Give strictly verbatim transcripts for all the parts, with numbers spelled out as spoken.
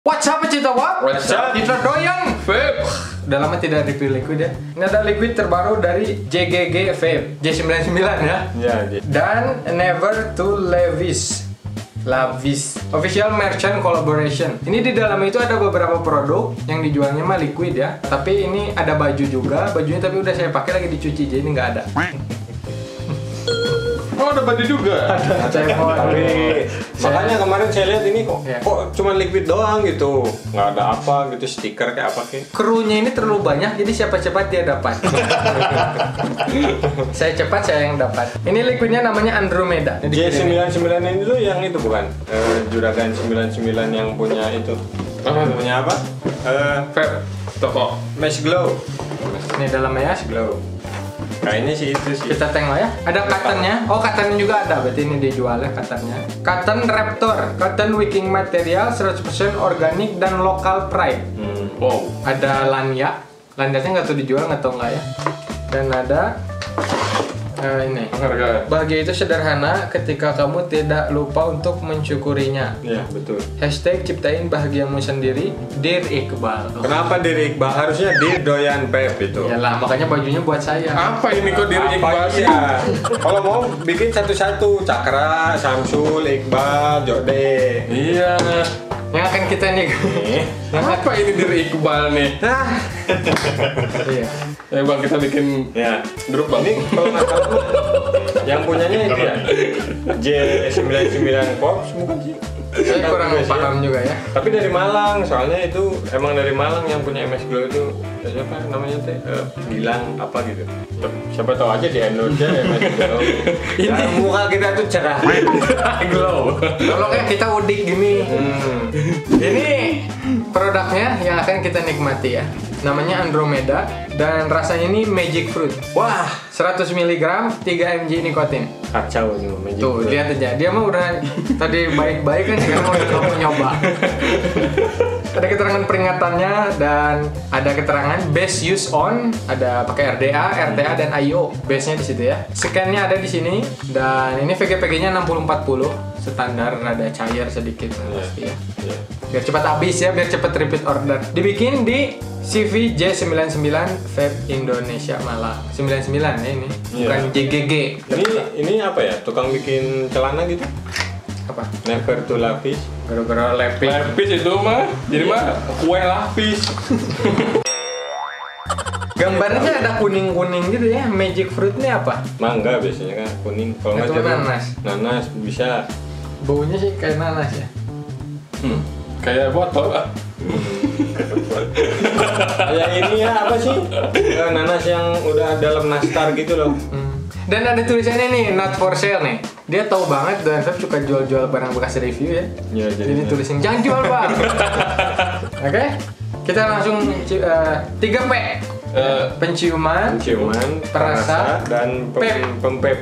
What's up Cita Wap? What's up? Citra Doyan Vape. Udah lama tidak review liquid ya. Ini ada liquid terbaru dari J G G Vape J sembilan sembilan ya. Ya, dan Never to Levis Lavis Official Merchant Collaboration. Ini di dalam itu ada beberapa produk yang dijualnya mah liquid ya. Tapi ini ada baju juga. Bajunya tapi udah saya pakai lagi dicuci, jadi ini nggak ada. Oh, ada baju juga. Ada. Saya mau. Tapi makanya kemarin saya lihat ini kok Ya. kok cuma liquid doang gitu. Nggak ada apa gitu, stiker kayak apa kayak. Krunya ini terlalu banyak, jadi siapa cepat dia dapat. Saya cepat, saya yang dapat. Ini liquidnya namanya Andromeda. J sembilan sembilan ini tuh yang itu bukan? Eh, Juragan sembilan sembilan yang punya itu. Apa? Punya apa? Eh, Vape toko. Mesh Glow. Ini dalamnya ya. Glow. Kayaknya sih itu sih. Kita tengok ya. Ada cottonnya. Oh, cottonnya juga ada. Berarti ini dijualnya cottonnya. Cotton Raptor, cotton wicking material seratus persen organik dan lokal pride. Hmm. Wow. Ada lanyard. Lanyardnya nggak tahu dijual nggak tahu nggak ya. Dan ada eh, ini. Harga. Bahagia itu sederhana ketika kamu tidak lupa untuk mensyukurinya. Ya, betul. Hashtag ciptain bahagiamu sendiri, Dear Iqbal. Oh. Kenapa diri Iqbal? Harusnya di Doyan Vape itu. Yalah, makanya bajunya buat saya. Apa ini kok diri Apa Iqbal sih? iya? Kalau mau bikin satu-satu, Cakra, Samsul, Iqbal, Jode. Iya. Yang akan kita nih. Nih. Apa ini diri Iqbal nih? Iya. Ya bang, kita bikin Ya, grup bang. ini kalau nggak salah tuh, yang punyanya itu ya J sembilan sembilan Corps bukan sih? Saya kurang Tapi paham juga ya. Tapi dari Malang, soalnya itu emang dari Malang yang punya M S Glow itu siapa namanya teh? Eh, Gilang apa gitu. Siapa tahu aja di Indonesia M S Glow. Ini muka kita tuh cerah. Glow. Kalau kayak kita udik gini. Hmm. Ini produknya yang akan kita nikmati ya. Namanya Andromeda dan rasanya ini Magic Fruit. Wah, seratus miligram, tiga miligram nikotin. kacau ini Magic Tuh, Fruit. lihat aja. Dia mah udah tadi baik-baik kan, sekarang mau mau nyoba. Ada keterangan peringatannya dan ada keterangan base use on, ada pakai R D A, R T A dan I O. Base-nya di situ ya. Scan-nya ada di sini dan ini V G P G-nya enam puluh empat puluh, standar, ada cair sedikit pasti ya. Iya. Biar cepat habis ya, biar cepat repeat order. Dibikin di C V J sembilan sembilan Vape Indonesia Malang. sembilan sembilan ya ini, Iya. bukan J G G. Ini ini apa ya? Tukang bikin celana gitu? Apa? Never to lapis. Gara-gara lepis. Lapis itu mah. Jadi mah kue lapis. Gambarnya ada kuning-kuning gitu ya. Magic fruit ini apa? Mangga biasanya kan kuning. Kalau nggak Atau jeruk, nanas. Nanas bisa. Baunya sih kayak nanas ya. Hmm. Kayak botol ah. Kayak ini ya apa sih? Eh, nanas yang udah dalam nastar gitu loh. Hmm. Dan ada tulisannya nih, not for sale nih. Dia tahu banget dan Vape suka jual-jual barang bekas review ya. Ya, Jadi jadinya. tulisin jangan jual bang. Oke, kita langsung ci- eh, tiga P. Eh, Penciuman, Ciuman, perasa, perasa, dan pem, pep. pempep.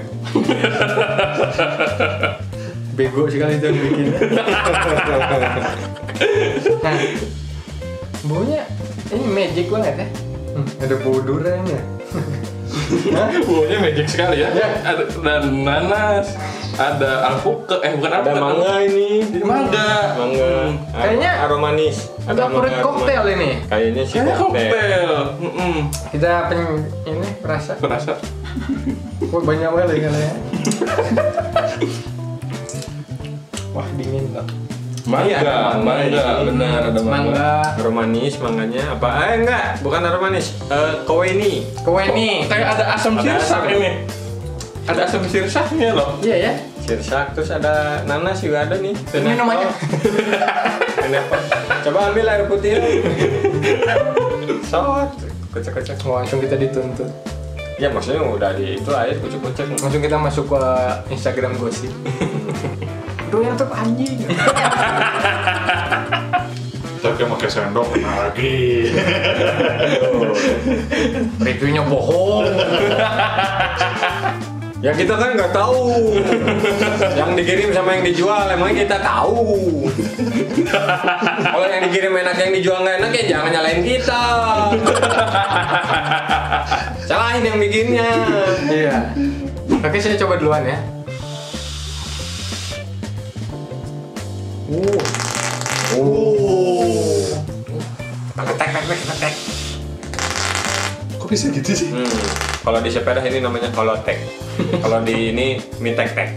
Bego sekali itu yang bikin. Nah, baunya ini magic banget ya. Hmm, ada bau duriannya. baunya magic sekali ya. Ada dan nanas, ada alpukat, eh bukan Ada alpukat. mangga ini. Mangga. Mangga. Hmm. Ar- Kayaknya aromanis. Ada fruit mangga cocktail aromanis. ini. Kayaknya sih Kayak cocktail. koktail. Mm-mm. Kita pen ini perasa. Berasa. Wah, banyak banget ya ya. Wah, dingin loh. Mangga, Iya, ada mangga mangga, ini. benar ada mangga. Mangga, Aromanis, mangganya apa? Eh enggak, bukan aromanis. Eh koweni. kue nih. Kayak ada asam Ada sirsak asam. ini. Ada asam sirsaknya loh. Iya ya. Sirsak, terus ada nanas juga ada nih. Ini namanya. Kenapa? Coba ambil air putih. Sot. Kocak-kocak. Wah, langsung kita dituntut. Ya maksudnya udah di itu air kucuk-kucuk. Langsung kita masuk ke Instagram gosip. Doyan tuh anjing. Tapi pakai sendok kena lagi. Reviewnya bohong. Ya kita kan nggak tahu. Yang dikirim sama yang dijual, emangnya kita tahu. Kalau yang dikirim enak, yang dijual nggak enak ya jangan nyalain kita. Salahin yang bikinnya. Iya. Oke, saya coba duluan ya. Uh. Oh. tek tek tek. Kok bisa gitu sih? Hmm. Kalau di sepeda ini namanya holotek. Kalau di ini mie tek tek.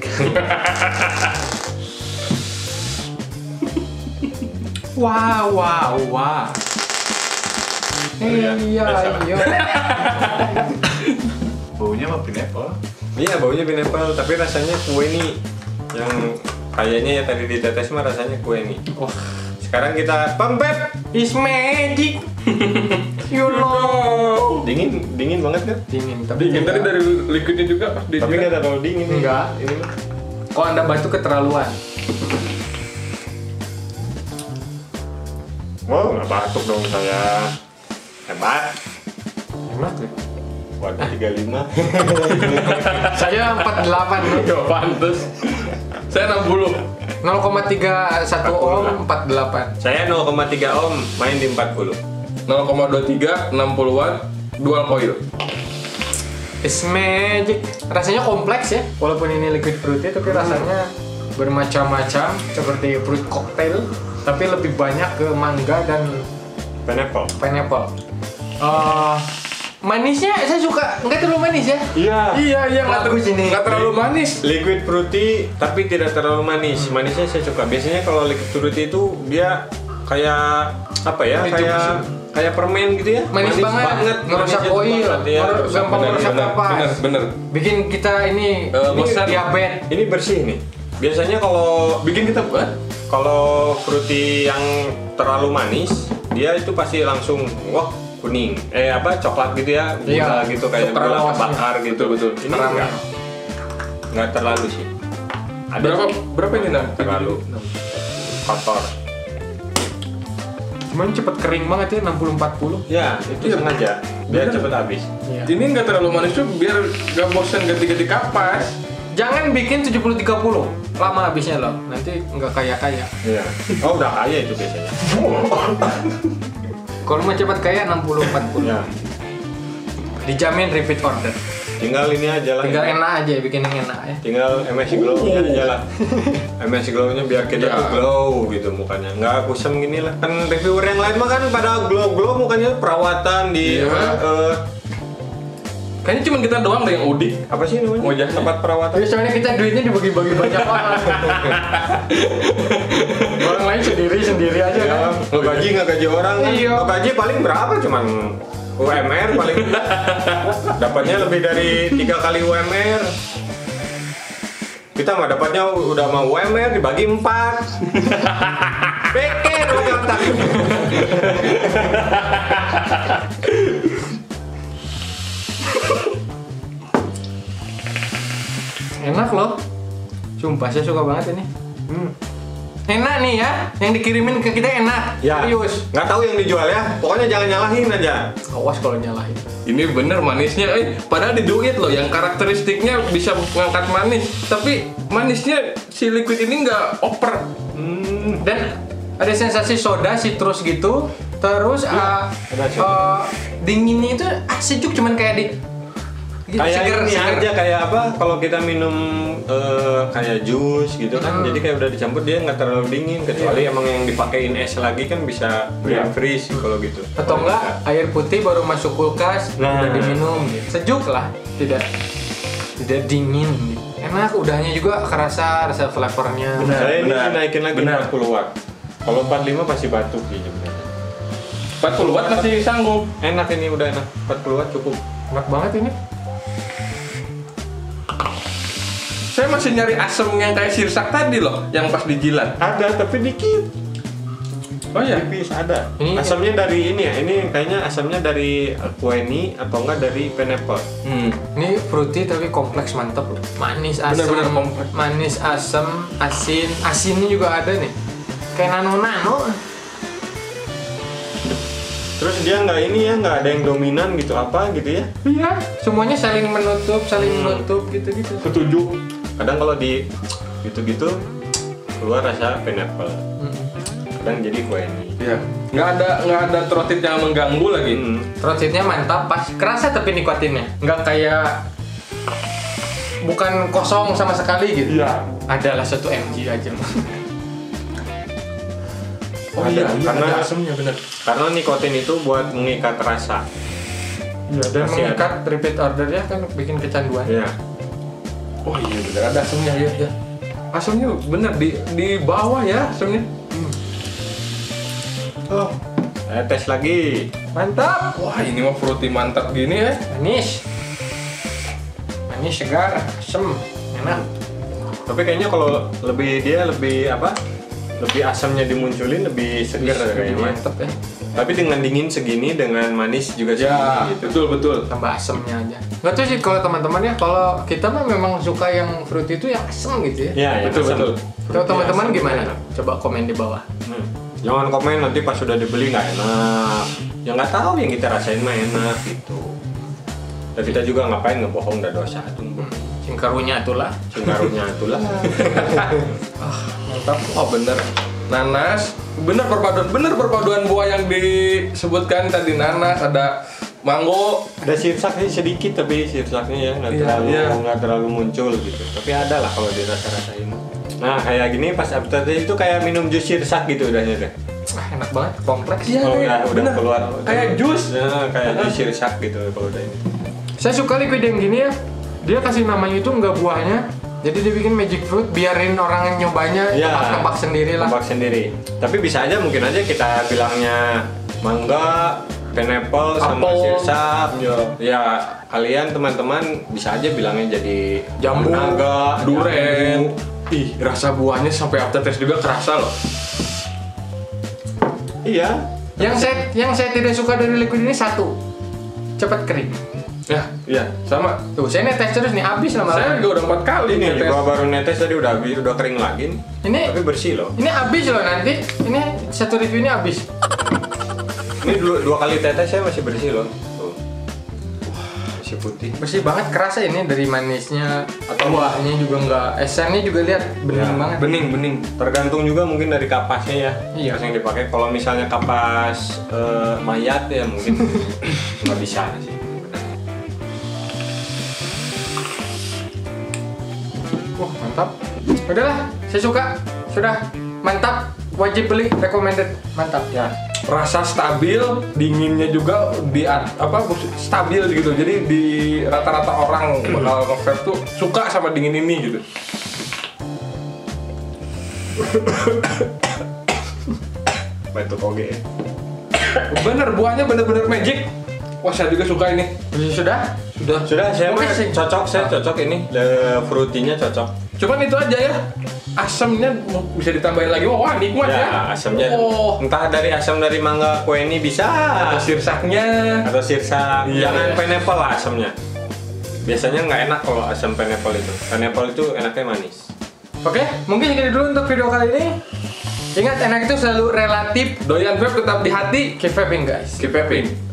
Wah wah wah. Iya iya. Baunya mah pineapple. Iya baunya pineapple, tapi rasanya kue nih yang kayaknya ya tadi ditetes mah rasanya kue nih. Wah. Sekarang kita pempep. Is magic. You know. Dingin, dingin banget kan? Dingin tapi Dingin tadi dari liquidnya juga pas di Tapi nggak terlalu dingin. nih. Enggak. Ini mah. Kok Anda bantu keterlaluan? Wow, nggak batuk dong saya. Hebat. Hemat ya. Waduh tiga puluh lima. Saya empat puluh delapan nih. Gak pantes. Saya enam puluh. nol koma tiga satu ohm empat puluh delapan. Saya nol koma tiga ohm, main di empat puluh. nol koma dua tiga, enam puluh watt, dual coil. It's magic. Rasanya kompleks ya, walaupun ini liquid fruity tapi rasanya bermacam-macam seperti fruit cocktail, tapi lebih banyak ke mangga dan Pineapple. pineapple. Uh, manisnya saya suka, nggak terlalu manis ya? Iya. Iya, iya, nggak ter- Bagus ini. nggak terlalu manis. Liquid fruity tapi tidak terlalu manis. Manisnya saya suka. Biasanya kalau liquid fruity itu dia kayak apa ya? Itu Kayak sih. kayak permen gitu ya. Manis banget, ngerusak Manisnya tuh oil, banget, ya. ngerusak- gampang Bener, merusak bener, napas. bener, bener. Bikin kita ini, Eh, ini bosan. diabetes. Ini bersih nih. Biasanya kalau Bikin kita buat. kalau fruity yang terlalu manis, dia itu pasti langsung wah kuning. Eh apa coklat gitu ya? Gula Iya, gitu kayak suka gula rawasnya. bakar gitu. Betul, betul. Ini Terang. enggak. Enggak terlalu sih. Ada Berapa sih, berapa ini nam? terlalu kotor. Cuman cepet kering banget ya, enam puluh empat puluh. Ya, itu Iya. sengaja biar Bener. cepet habis. Iya. Ini nggak terlalu manis tuh biar gak bosan ganti-ganti kapas. Jangan bikin tujuh puluh tiga puluh. Lama habisnya loh. Nanti nggak kaya-kaya. Iya. Oh, udah kaya itu biasanya. Kalau mau cepat kaya enam puluh empat puluh. Ya. Dijamin repeat order. Tinggal ini aja lah. Tinggal enak aja bikin yang enak ya. Tinggal M S glow-nya aja lah. M S glow-nya biar kita Ya. tuh glow gitu mukanya. Nggak kusam gini lah. Kan reviewer yang lain mah kan pada glow-glow mukanya perawatan di Iya. apa, eh, Kayaknya cuma kita doang deh yang udik. apa sih namanya? Wajahnya. Tempat perawatan. Tapi soalnya kita duitnya dibagi-bagi banyak orang. Orang lain sendiri-sendiri aja Ya, kan. gaji nggak gaji orang kan? Iya. Gaji paling berapa? Cuman U M R paling dapatnya lebih dari tiga kali U M R. Kita mah dapatnya udah mau U M R dibagi empat. Pikir pakai otak. Enak loh. Sumpah saya suka banget ini. Hmm. Enak nih ya, yang dikirimin ke kita enak. Ya, Serius. nggak tahu yang dijual ya. Pokoknya jangan nyalahin aja. Awas kalau nyalahin. Ini bener manisnya, eh padahal di duit loh yang karakteristiknya bisa ngangkat manis, tapi manisnya si liquid ini nggak oper. Hmm. Dan ada sensasi soda, citrus gitu. Terus uh, ada citrus. uh, dinginnya itu ah, sejuk cuman kayak di Kayak seger, ini seger. aja kayak apa? Kalau kita minum eh, kayak jus gitu kan, Hmm. jadi kayak udah dicampur dia nggak terlalu dingin. Kecuali emang yang dipakein es lagi kan bisa Iya. freeze kalau gitu. Atau enggak air putih baru masuk kulkas Nah. udah diminum gitu. Sejuk lah, tidak tidak dingin gitu. Enak, udahnya juga kerasa rasa flavornya. Benar. Saya ini benar. naikin lagi Benar. empat puluh watt. Kalau empat puluh lima pasti batuk sih sebenarnya. empat puluh watt masih sanggup. Enak ini udah enak. empat puluh watt cukup. Enak banget ini. Saya masih nyari asam yang kayak sirsak tadi loh, yang pas dijilat. Ada tapi dikit. Oh iya. Tipis ada. Ini- asamnya dari ini ya. Ini kayaknya asamnya dari kue ini atau enggak dari pineapple. Hmm. Ini fruity tapi kompleks mantep loh. Manis, asam, Bener-bener kompleks. manis, asam, asin, asinnya juga ada nih. Kayak nano-nano. Terus dia nggak ini ya, nggak ada yang dominan gitu apa gitu ya. Iya, semuanya saling menutup, saling Hmm. menutup gitu-gitu. Setuju. Kadang kalau di gitu-gitu keluar rasa pineapple. Mm. Kadang jadi kue ini. Iya. Nggak ada nggak ada trotit yang mengganggu lagi. Hmm. Throatnya mantap, pas kerasa tapi nikotinnya. Nggak kayak bukan kosong sama sekali gitu. Iya. Adalah satu M G aja. Oh Ada, iya, iya karena- ada asamnya bener. Karena nikotin itu buat mengikat rasa. Iya, dan Masih mengikat repeat ordernya kan bikin kecanduan. Ya. Oh iya bener ada asamnya ya ya. Asamnya bener di di bawah ya asamnya. Oh, saya tes lagi. Mantap. Wah ini mah fruity mantap gini ya. Manis. Manis segar, asem, enak. Tapi kayaknya kalau lebih dia lebih apa? Lebih asamnya dimunculin lebih seger Lebih kayaknya. mantap ya. Tapi dengan dingin segini, dengan manis juga Ya segini gitu. betul betul. Tambah asemnya aja. Nggak tahu sih kalau teman-teman ya, kalau kita mah memang suka yang fruity itu yang asem gitu ya. Ya, ya, Betul, asam. betul. Kalau teman-teman Asam gimana? enak. Coba komen di bawah. Hmm. Jangan komen nanti pas sudah dibeli nggak enak. Ya nggak tahu yang kita rasain mah enak gitu. Dan kita juga ngapain ngebohong dah dosa tunggu. Sing karunya itulah. Cengkarunya itulah. Mantap. Oh bener. Nanas, bener perpaduan, bener perpaduan buah yang disebutkan tadi nanas, ada mango. Ada sirsak sih sedikit tapi sirsaknya ya nggak Iya, terlalu iya. nggak terlalu muncul gitu. Tapi ada lah kalau dirasa-rasain. Nah kayak gini pas aftertaste itu kayak minum jus sirsak gitu udahnya deh. Ah, enak banget, kompleks. Iya, Kalau kayak- udah udah bener. keluar Kayak jus. Nah, kayak jus sirsak gitu kalau udah ini. Saya suka liquid yang gini ya. Dia kasih namanya itu nggak buahnya. Jadi dia bikin magic fruit, biarin orang yang nyobanya Ya, tebak-tebak sendiri lah. tebak sendiri. Tapi bisa aja mungkin aja kita bilangnya mangga, pineapple sama Apel. sirsak. Ya kalian teman-teman bisa aja bilangnya jadi Jambu, naga, duren. jambu. Ih, rasa buahnya sampai aftertaste juga kerasa loh. Iya. Yang saya yang saya tidak suka dari liquid ini satu, cepat kering. Ya, Iya. sama. Tuh, saya netes terus nih, habis Saya lama-lama. juga udah empat kali Ini ngetes. gua baru netes tadi udah habis, udah kering lagi nih. Ini Tapi bersih loh. ini habis loh nanti. Ini satu review ini habis. Ini dua, dua kali tetes saya masih bersih loh. Tuh. Masih putih. Bersih banget, kerasa ini dari manisnya atau buahnya juga nggak, esennya juga lihat bening Ya, banget. Bening, bening. Tergantung juga mungkin dari kapasnya ya. Iya. Kapas yang dipakai. Kalau misalnya kapas eh, mayat ya mungkin nggak bisa sih. Wah, mantap. Udahlah, saya suka. Sudah mantap. Wajib beli, recommended. Mantap. Ya. Rasa stabil, dinginnya juga di at- apa stabil gitu. Jadi di rata-rata orang bakal nge-vape tuh suka sama dingin ini gitu. Batuk oge ya. Bener buahnya bener-bener magic. Wah saya juga suka ini. Sudah? Sudah. Sudah saya Oke mah sih. cocok, saya cocok ini. The fruity-nya cocok. Cuman itu aja ya. Asamnya bisa ditambahin lagi. Wah, wah nikmat ya. Ya, asamnya Oh. entah dari asam dari mangga kue ini bisa Ada sirsaknya. atau sirsak. Iya, Jangan iya. pineapple lah asamnya. Biasanya nggak enak kalau asam pineapple itu. Pineapple itu enaknya manis. Oke, mungkin segini dulu untuk video kali ini. Ingat, enak itu selalu relatif. Doyan vape tetap di hati. Keep vaping guys. Keep vaping.